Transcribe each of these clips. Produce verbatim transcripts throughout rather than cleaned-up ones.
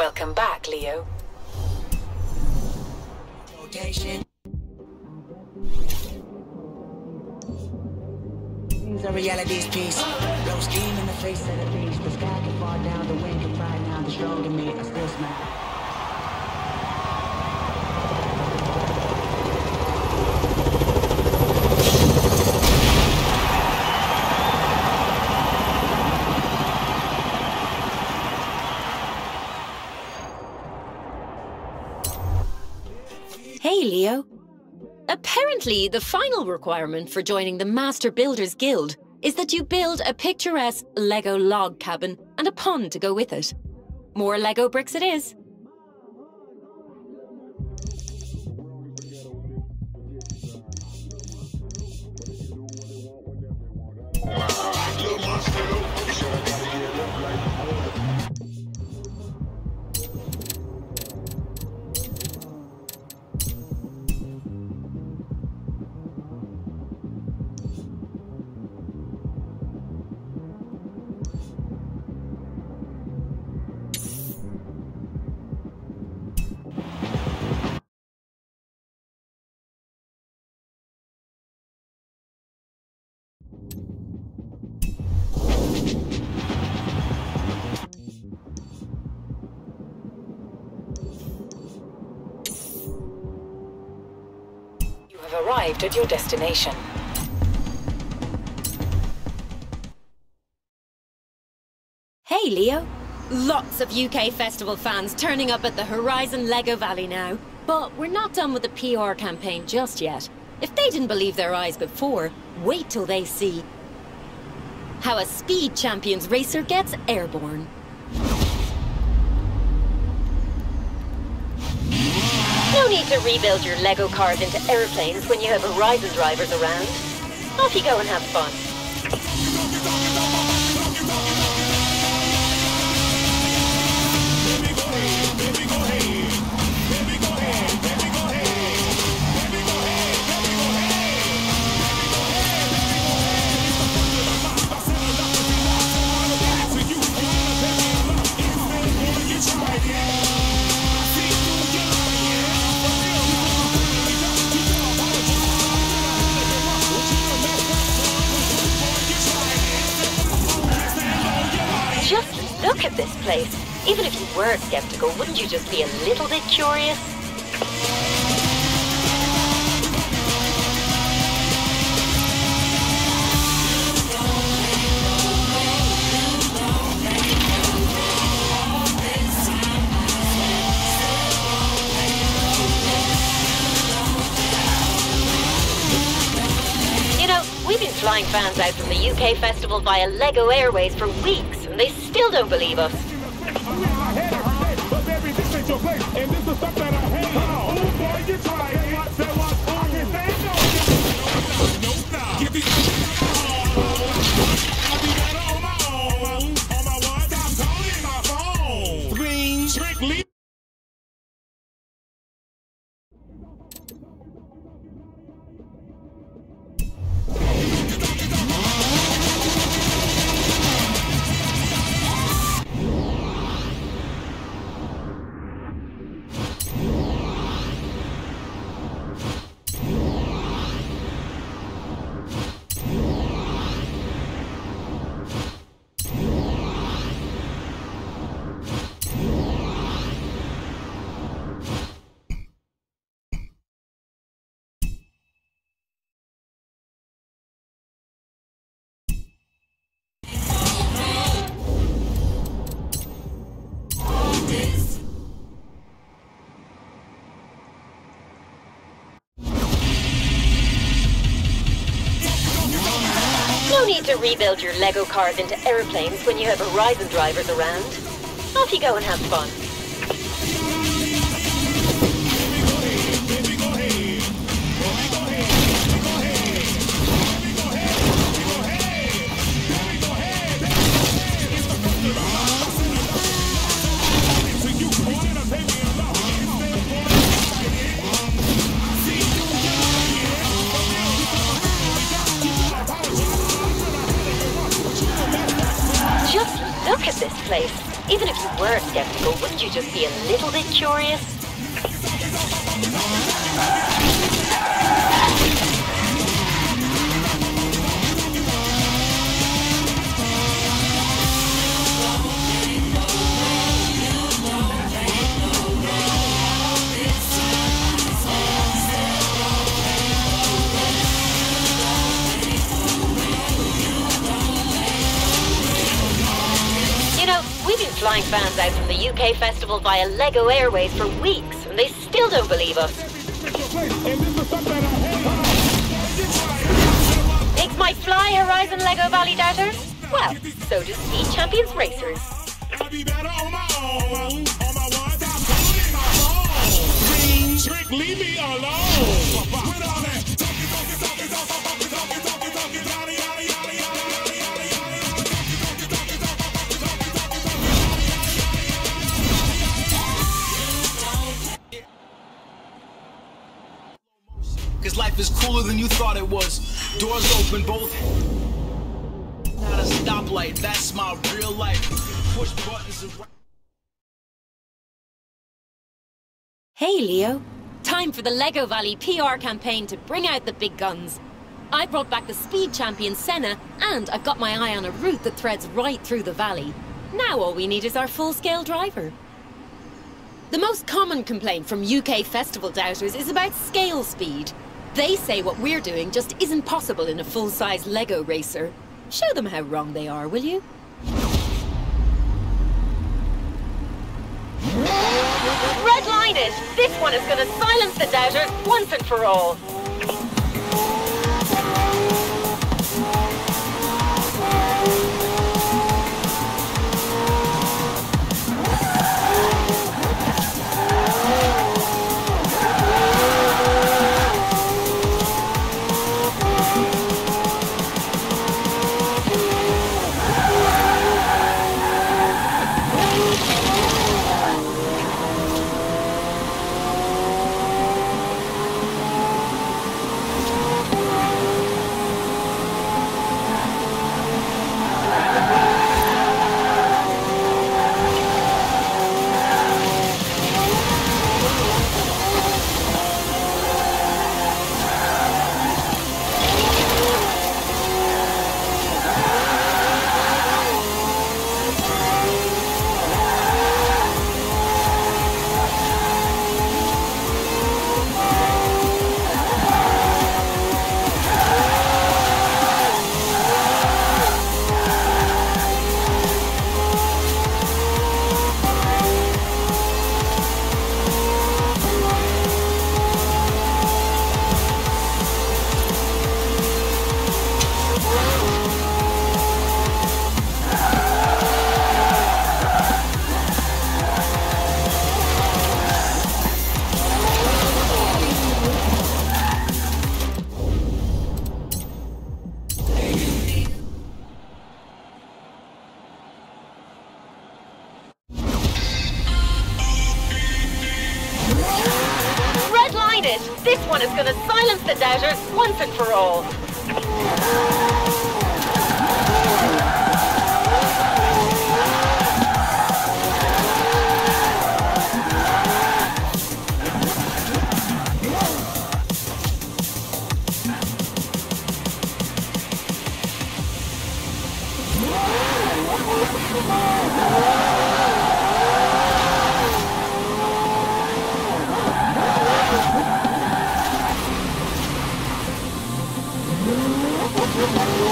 Welcome back, Leo. Rotation. The reality's peace. Blow steam in the face of the beast. The sky can fall down, the wind can cry now. The strong in me, I still smile. Hey, Leo. Apparently, the final requirement for joining the Master Builders Guild is that you build a picturesque Lego log cabin and a pond to go with it. More Lego bricks it is. Have arrived at your destination. Hey, Leo. Lots of U K festival fans turning up at the Horizon Lego Valley now. But we're not done with the P R campaign just yet. If they didn't believe their eyes before, wait till they see how a Speed Champions racer gets airborne. No need to rebuild your Lego cars into airplanes when you have Horizon drivers around. Off you go and have fun. Just look at this place. Even if you were skeptical, wouldn't you just be a little bit curious? You know, we've been flying fans out from the U K festival via Lego Airways for weeks, and they still don't believe us. No need to rebuild your Lego cars into airplanes when you have Horizon drivers around. Off you go and have fun. Look at this place. Even if you were skeptical, wouldn't you just be a little bit curious? We've been flying fans out from the U K festival via Lego Airways for weeks, and they still don't believe us. Makes my fly Horizon Lego Valley doubters? Well, so do Speed Champions racers. Leave me alone! Cause life is cooler than you thought it was. Doors open both. Not a stoplight, that's my real life. Push buttons and... Hey Leo, time for the Lego Valley P R campaign to bring out the big guns. I brought back the speed champion Senna, and I've got my eye on a route that threads right through the valley. Now all we need is our full-scale driver. The most common complaint from U K festival doubters is about scale speed. They say what we're doing just isn't possible in a full-size Lego racer. Show them how wrong they are, will you? Red line it! This one is gonna silence the doubters once and for all. This one is gonna silence the doubters once and for all. Woo!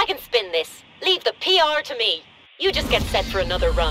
I can spin this. Leave the P R to me. You just get set for another run.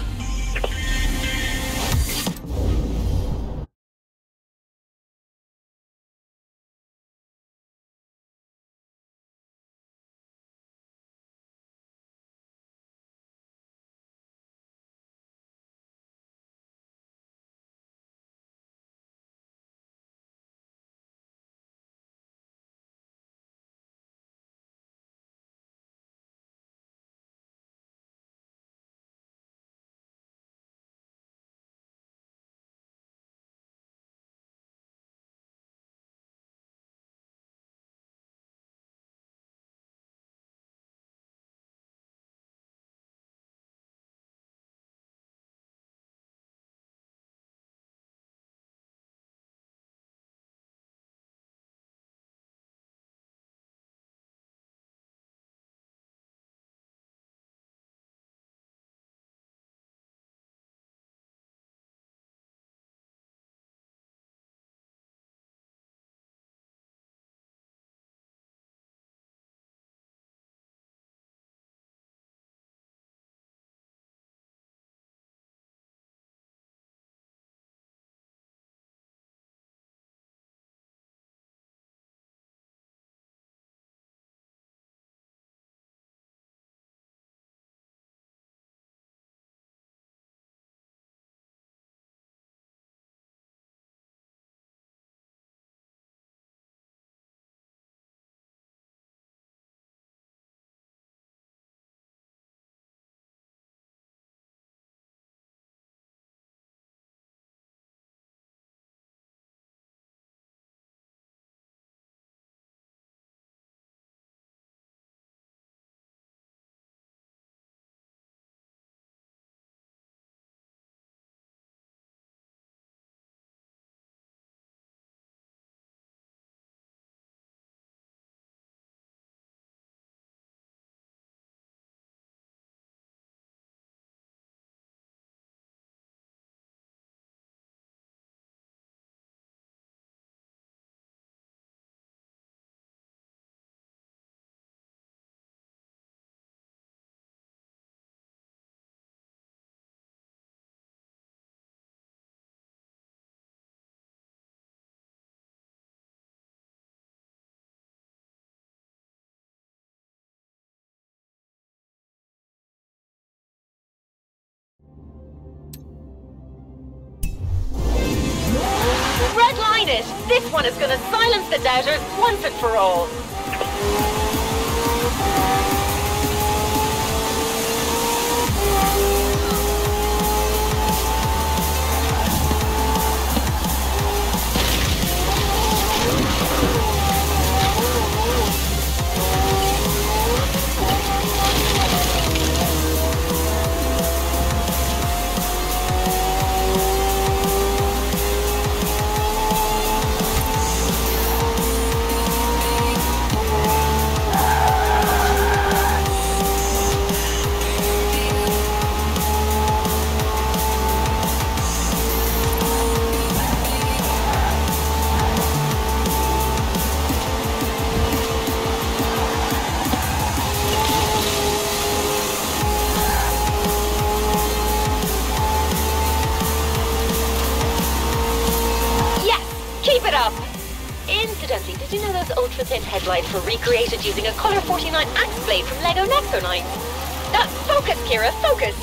Red line it! This one is gonna silence the doubters once and for all. Incidentally, did you know those ultra-thin headlights were recreated using a Colour forty-nine axe blade from Lego Nexo-Knights? That focus, Kira, focus!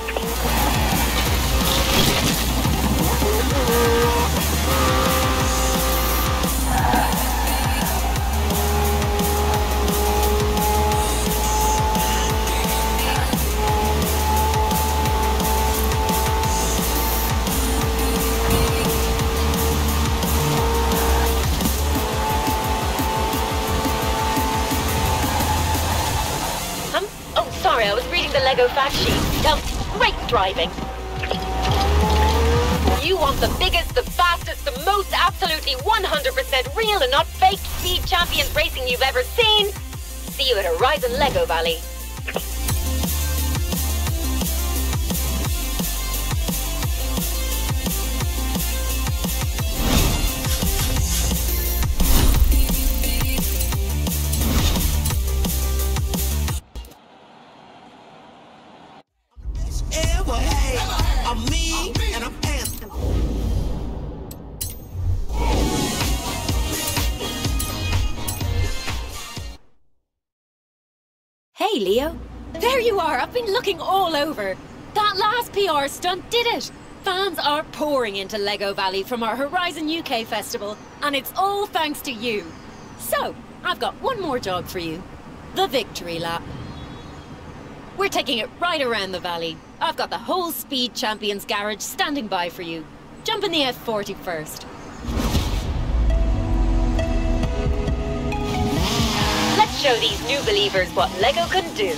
Sorry, I was reading the Lego fact sheet. Um, great driving. You want the biggest, the fastest, the most absolutely one hundred percent real and not fake speed champions racing you've ever seen? See you at Horizon Lego Valley. Hey, Leo. There you are. I've been looking all over. That last P R stunt did it. Fans are pouring into Lego Valley from our Horizon U K festival, and it's all thanks to you. So, I've got one more job for you. The victory lap. We're taking it right around the valley. I've got the whole Speed Champions garage standing by for you. Jump in the F forty first. Let's show these new believers what Lego can do.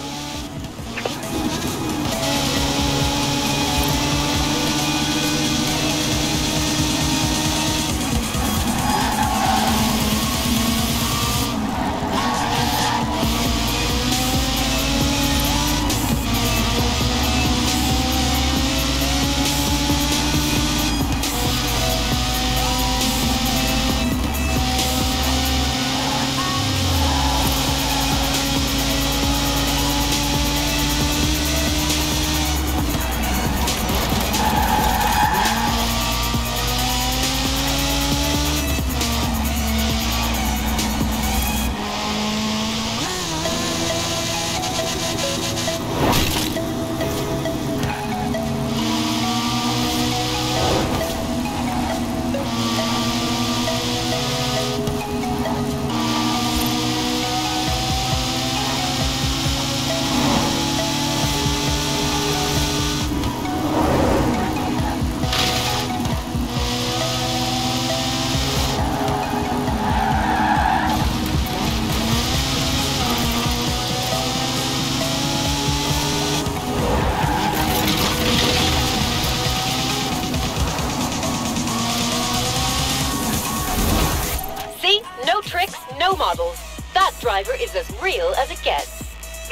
No models. That driver is as real as it gets.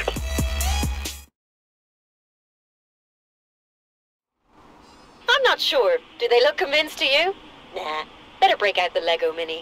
I'm not sure. Do they look convinced to you? Nah. Better break out the Lego Mini.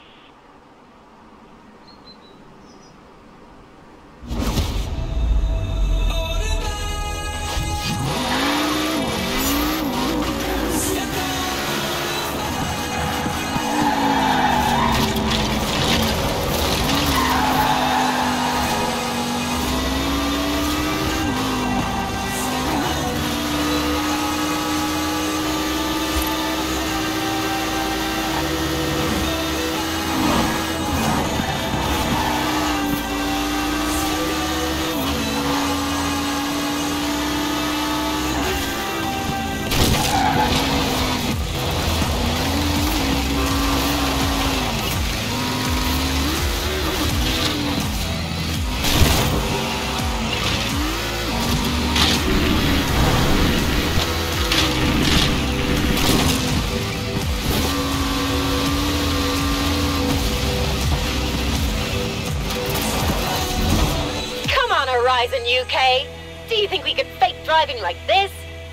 Horizon U K, do you think we could fake driving like this?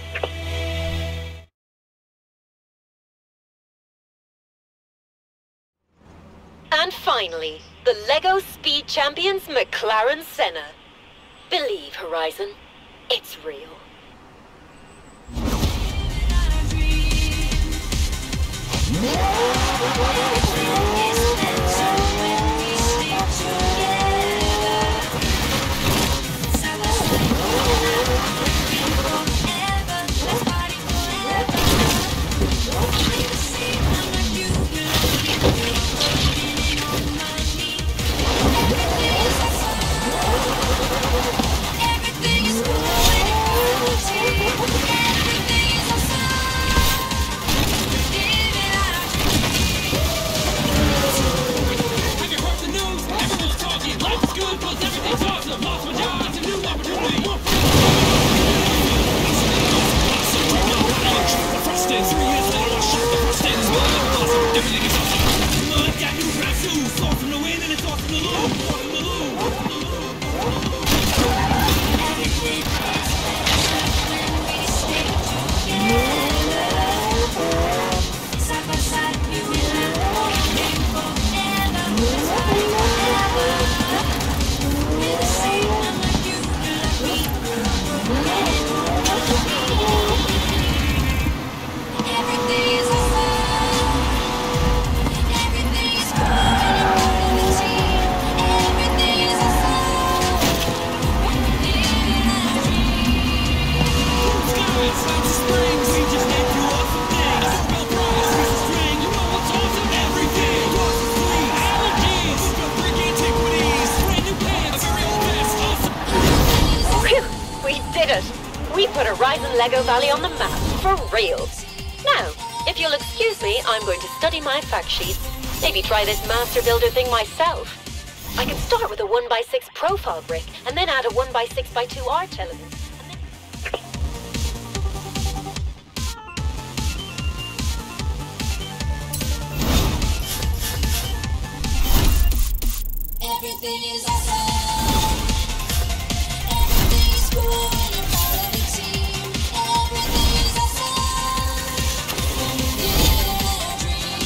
And finally, the Lego Speed Champions McLaren Senna. Believe, Horizon, it's real. We put Horizon Lego Valley on the map, for real. Now, if you'll excuse me, I'm going to study my fact sheets. Maybe try this Master Builder thing myself. I could start with a one by six profile brick, and then add a one by six by two art element. Everything is awesome. Everything is cool when you're part of the team. Everything is awesome. Living a dream.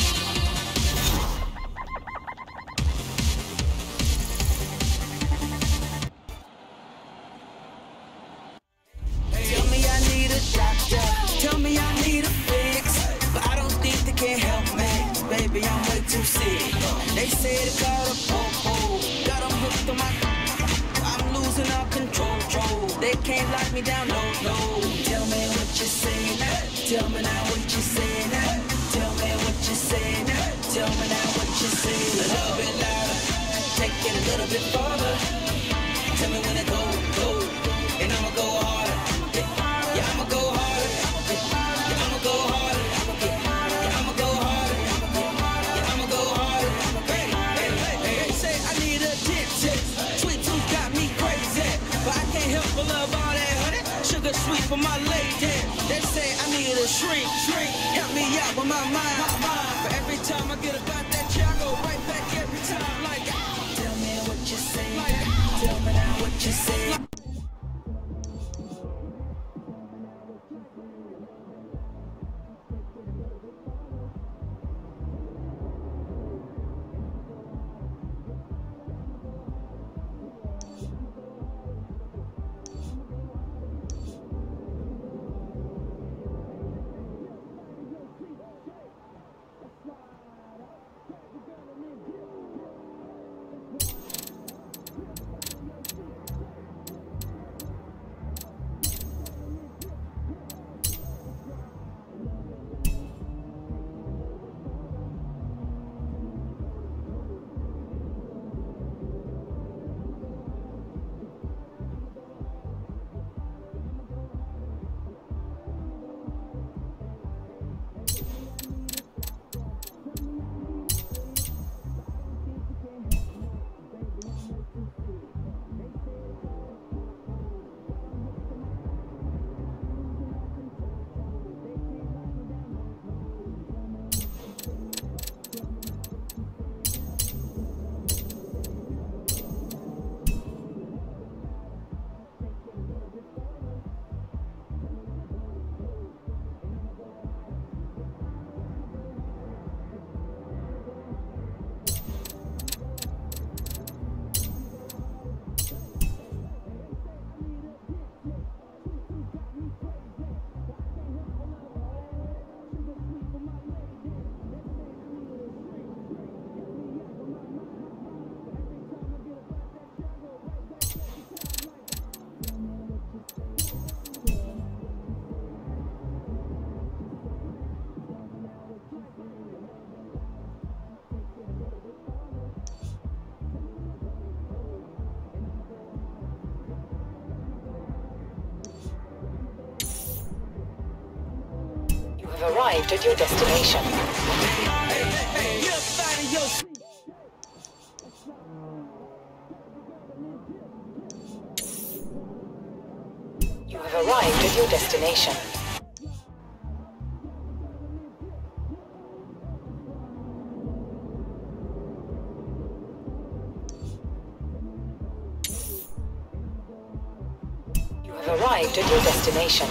Tell me I need a doctor. Tell me I need a fix. But I don't think they can help me. Baby, I'm way too sick. They say they call a popo. Got them hooked on my. I'm losing all control. They can't lock me down, no, no. Tell me what you say now. Tell me now what you say now. Tell me what you say now. Tell me now what you say. A little bit louder. Take it a little bit farther. Tell me when to go, go. And I'ma go harder. Yeah, yeah I'ma go harder. Yeah, I'ma go harder. Yeah, I'ma go harder. Yeah, I'ma go harder. Hey, hey, hey, they say I need a dentist. Sweet tooth got me crazy, but I can't help but love all that honey. Sugar sweet for my lady. They say I need a shrink, shrink. Help me out with my mind, my mind. But every time I get about that chair, I go right back every time. Like, tell me what you say. Like, tell me now what you say. You've arrived at your destination. You have arrived at your destination. You have arrived at your destination.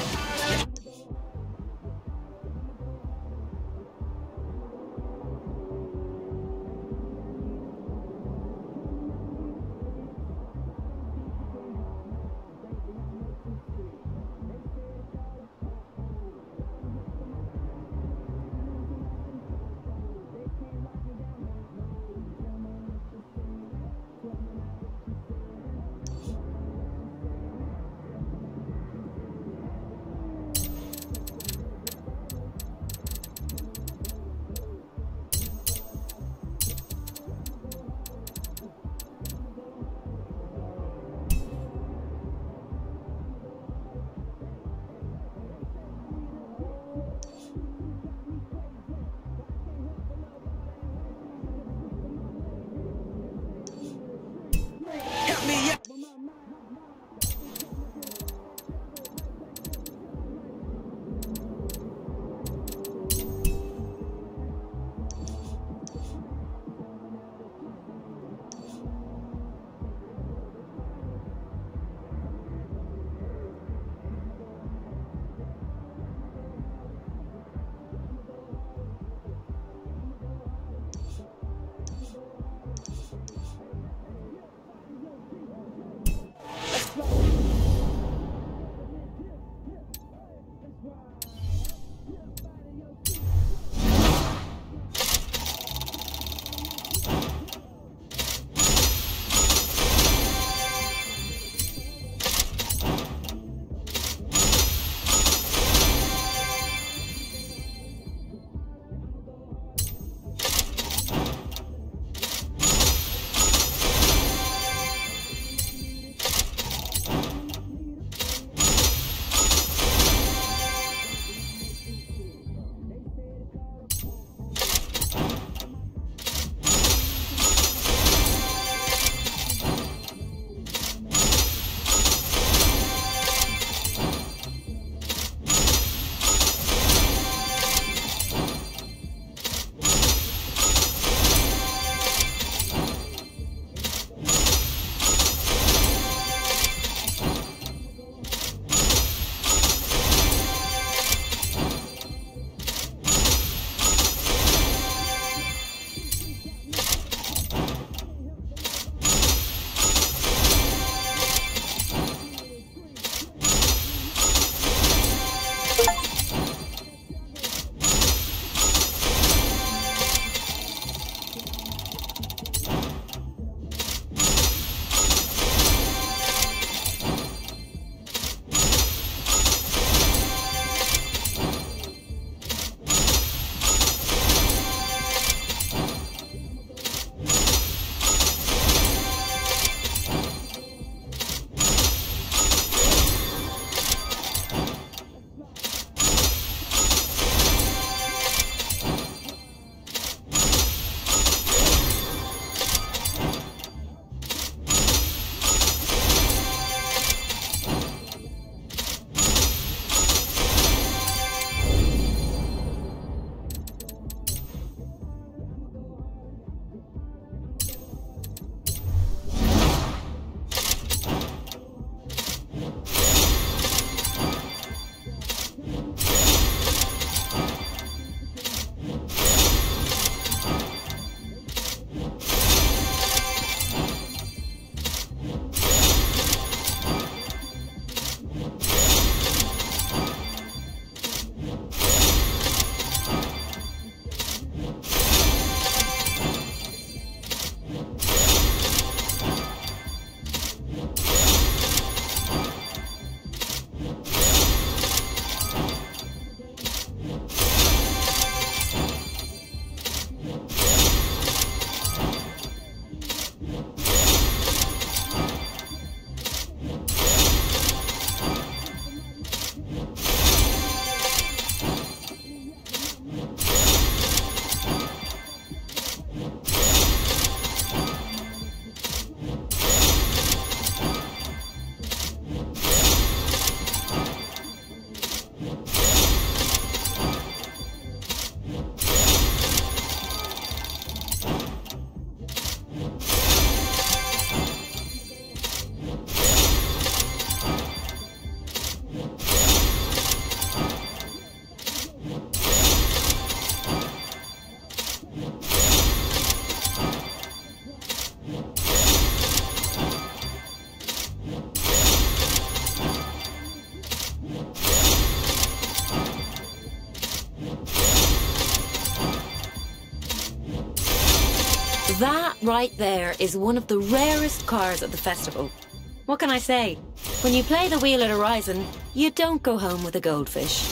right there is one of the rarest cars at the festival. What can I say? When you play the wheel at Horizon, you don't go home with a goldfish.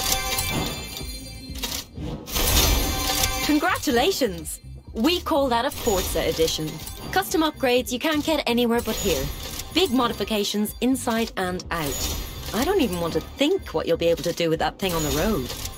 Congratulations! We call that a Forza edition. Custom upgrades you can't get anywhere but here. Big modifications inside and out. I don't even want to think what you'll be able to do with that thing on the road.